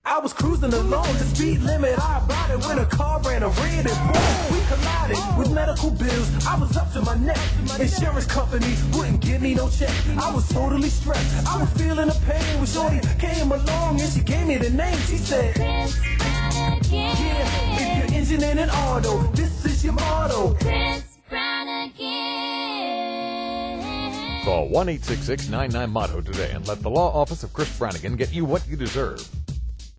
I was cruising along the speed limit, I about it when a car ran a red and boom, we collided with medical bills. I was up to my neck, insurance company wouldn't give me no check. I was totally stressed, I was feeling the pain when shorty came along and she gave me the name. She said, Chris Brannigan. Yeah, if you're engine in an auto, this is your motto. Chris Brannigan. Call 1-866-99-MOTTO today and let the law office of Chris Brannigan get you what you deserve.